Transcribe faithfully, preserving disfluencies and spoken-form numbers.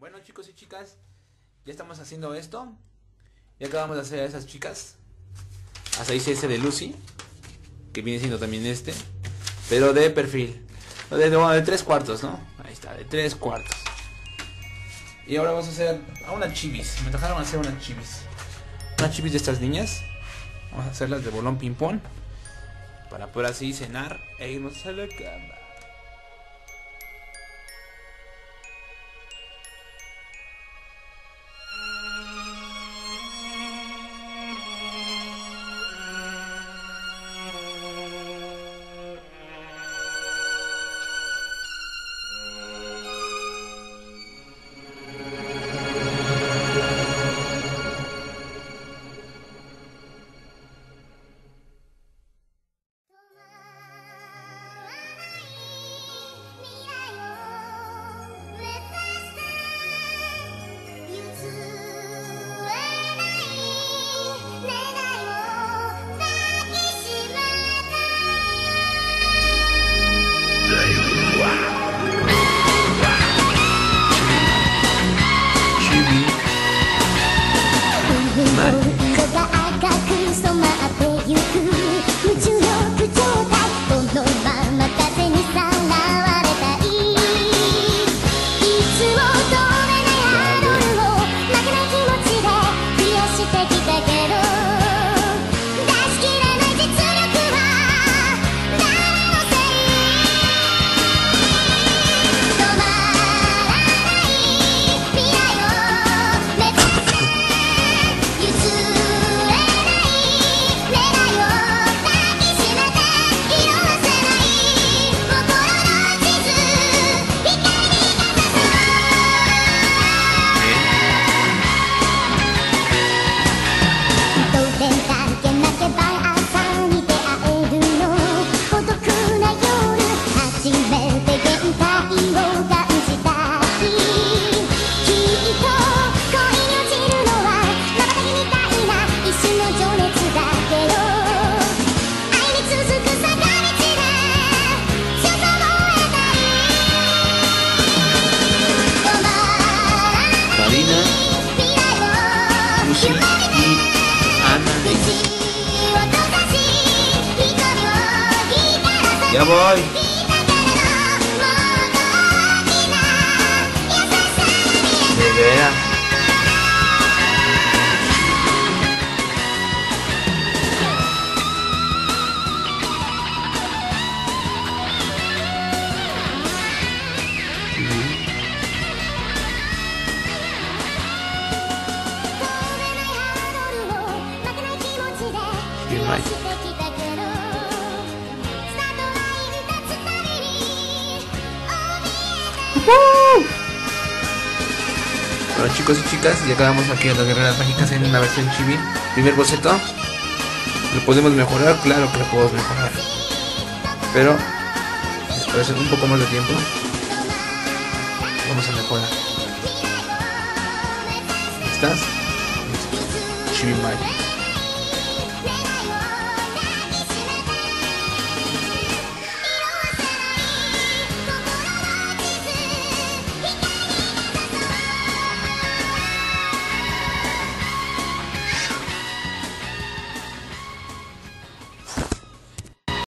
Bueno, chicos y chicas, ya estamos haciendo esto. Ya acabamos de hacer a esas chicas. Hasta hice ese de Lucy, que viene siendo también este, pero de perfil, de, de, de tres cuartos, ¿no? Ahí está, de tres cuartos. Y ahora vamos a hacer a una chivis. Me tocaron hacer una chivis. Una chivis de estas niñas. Vamos a hacerlas de bolón ping pong, para poder así cenar e irnos a la cama. Ya voy. De veras. Bien, bye. Bueno, chicos y chicas, ya acabamos aquí en las guerreras mágicas en una versión chibi. Primer boceto. ¿Lo podemos mejorar? Claro que lo podemos mejorar, pero después de un poco más de tiempo vamos a mejorar. ¿Estás? Chibi Magic.